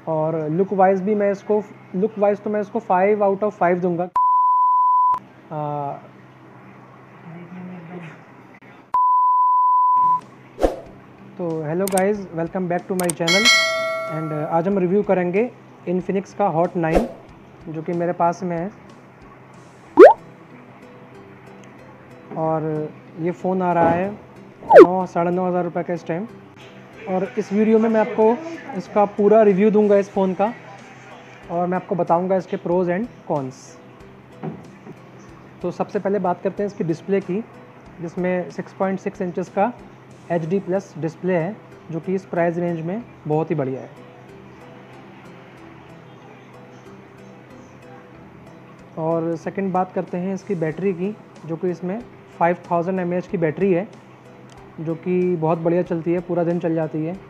और look wise तो मैं इसको 5 आउट ऑफ 5 दूंगा। तो hello guys, welcome back to my channel. And आज हम रिव्यू करेंगे इन्फिनिक्स का हॉट 9 जो कि मेरे पास में है। और ये फ़ोन आ रहा है 9-9.5 रुपये का इस टाइम। और इस वीडियो में मैं आपको इसका पूरा रिव्यू दूंगा इस फ़ोन का, और मैं आपको बताऊंगा इसके प्रोज एंड कॉन्स। तो सबसे पहले बात करते हैं इसकी डिस्प्ले की, जिसमें 6.6 इंचेस का HD+ डिस्प्ले है, जो कि इस प्राइस रेंज में बहुत ही बढ़िया है। और सेकंड बात करते हैं इसकी बैटरी की, जो कि इसमें 5000 mAh की बैटरी है, जो कि बहुत बढ़िया चलती है, पूरा दिन चल जाती है।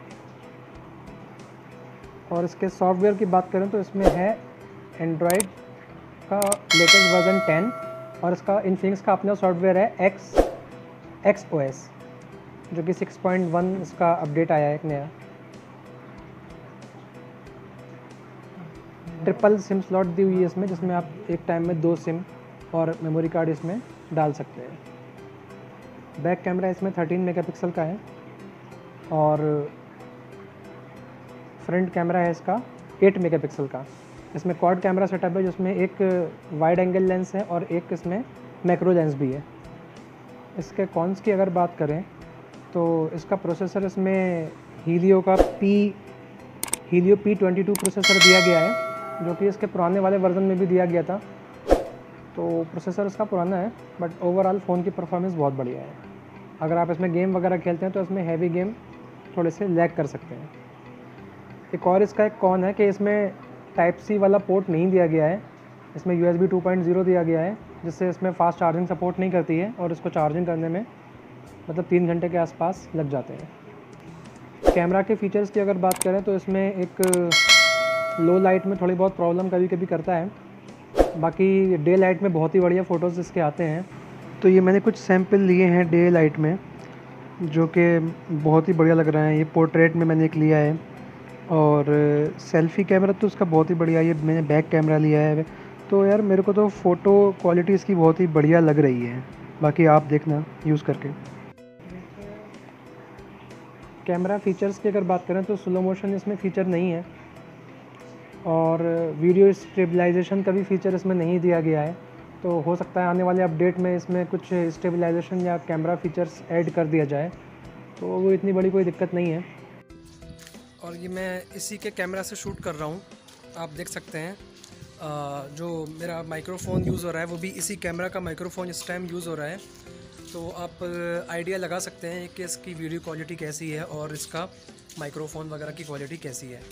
और इसके सॉफ्टवेयर की बात करें तो इसमें है एंड्रॉयड का लेटेस्ट वर्जन 10, और इसका इन्फिनिक्स का अपना सॉफ्टवेयर है XOS, जो कि 6.1 इसका अपडेट आया है एक नया। ट्रिपल सिम स्लॉट दी हुई है इसमें, जिसमें आप एक टाइम में 2 सिम और मेमोरी कार्ड इसमें डाल सकते हैं। बैक कैमरा इसमें 13 मेगापिक्सल का है, और फ्रंट कैमरा है इसका 8 मेगापिक्सल का। इसमें क्वाड कैमरा सेटअप है, जिसमें एक वाइड एंगल लेंस है और एक इसमें मैक्रो लेंस भी है। इसके कॉन्स की अगर बात करें तो इसका प्रोसेसर इसमें हीलियो P22 प्रोसेसर दिया गया है, जो कि इसके पुराने वाले वर्जन में भी दिया गया था। तो प्रोसेसर इसका पुराना है, बट ओवरऑल फ़ोन की परफॉर्मेंस बहुत बढ़िया है। अगर आप इसमें गेम वगैरह खेलते हैं तो इसमें हैवी गेम थोड़े से लैग कर सकते हैं। एक और इसका एक कॉन है कि इसमें Type-C वाला पोर्ट नहीं दिया गया है, इसमें USB 2.0 दिया गया है, जिससे इसमें फ़ास्ट चार्जिंग सपोर्ट नहीं करती है, और इसको चार्जिंग करने में मतलब 3 घंटे के आसपास लग जाते हैं। कैमरा के फीचर्स की अगर बात करें तो इसमें एक लो लाइट में थोड़ी बहुत प्रॉब्लम कभी कभी करता है, बाकी डे लाइट में बहुत ही बढ़िया फ़ोटोज़ इसके आते हैं। तो ये मैंने कुछ सैंपल लिए हैं डे लाइट में, जो कि बहुत ही बढ़िया लग रहा है। ये पोर्ट्रेट में मैंने एक लिया है, और सेल्फ़ी कैमरा तो उसका बहुत ही बढ़िया है। ये मैंने बैक कैमरा लिया है, तो यार मेरे को तो फ़ोटो क्वालिटी इसकी बहुत ही बढ़िया लग रही है। बाकी आप देखना यूज़ करके। कैमरा फ़ीचर्स की अगर बात करें तो स्लो मोशन इसमें फ़ीचर नहीं है, और वीडियो स्टेबलाइजेशन का भी फ़ीचर इसमें नहीं दिया गया है। तो हो सकता है आने वाले अपडेट में इसमें कुछ स्टेबलाइजेशन या कैमरा फ़ीचर्स ऐड कर दिया जाए, तो वो इतनी बड़ी कोई दिक्कत नहीं है। और ये मैं इसी के कैमरा से शूट कर रहा हूँ, आप देख सकते हैं। जो मेरा माइक्रोफ़ोन यूज़ हो रहा है वो भी इसी कैमरा का माइक्रोफ़ोन इस टाइम यूज़ हो रहा है। तो आप आइडिया लगा सकते हैं कि इसकी वीडियो क्वालिटी कैसी है और इसका माइक्रोफ़ोन वगैरह की क्वालिटी कैसी है।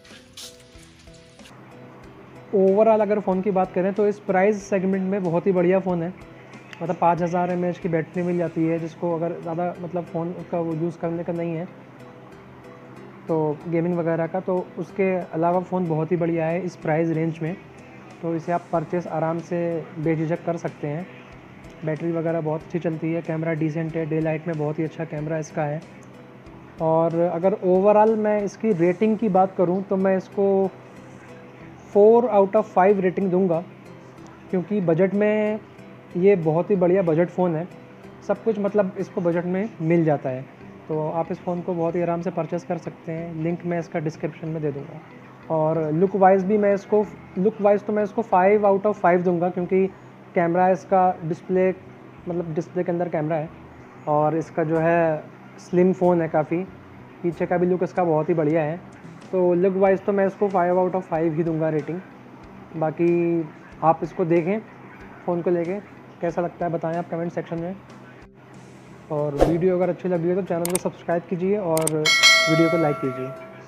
ओवरऑल अगर फ़ोन की बात करें तो इस प्राइस सेगमेंट में बहुत ही बढ़िया फ़ोन है। मतलब 5000 mAh की बैटरी मिल जाती है, जिसको अगर ज़्यादा मतलब फ़ोन उसका वो यूज़ करने का नहीं है तो गेमिंग वगैरह का, तो उसके अलावा फ़ोन बहुत ही बढ़िया है इस प्राइस रेंज में। तो इसे आप परचेस आराम से बेझिझक कर सकते हैं। बैटरी वगैरह बहुत अच्छी चलती है, कैमरा डिसेंट है, डे लाइट में बहुत ही अच्छा कैमरा इसका है। और अगर ओवरऑल मैं इसकी रेटिंग की बात करूं तो मैं इसको 4 आउट ऑफ 5 रेटिंग दूंगा, क्योंकि बजट में ये बहुत ही बढ़िया बजट फ़ोन है। सब कुछ मतलब इसको बजट में मिल जाता है, तो आप इस फ़ोन को बहुत ही आराम से परचेस कर सकते हैं। लिंक मैं इसका डिस्क्रिप्शन में दे दूँगा। और लुक वाइज तो मैं इसको 5 आउट ऑफ 5 दूंगा, क्योंकि कैमरा इसका डिस्प्ले के अंदर कैमरा है, और इसका जो है स्लिम फ़ोन है काफ़ी, पीछे का भी लुक इसका बहुत ही बढ़िया है। तो लुक वाइज तो मैं इसको 5 आउट ऑफ 5 ही दूंगा रेटिंग। बाकी आप इसको देखें, फ़ोन को लेके कैसा लगता है बताएं आप कमेंट सेक्शन में। और वीडियो अगर अच्छी लगी है तो चैनल को सब्सक्राइब कीजिए और वीडियो को लाइक कीजिए।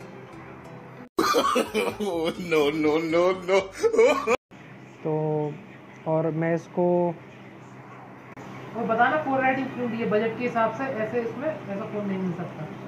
No. तो और मैं इसको वो बताना 4 राइटिंग क्यों दी है, बजट के हिसाब से ऐसे इसमें ऐसा फ़ोन नहीं मिल सकता।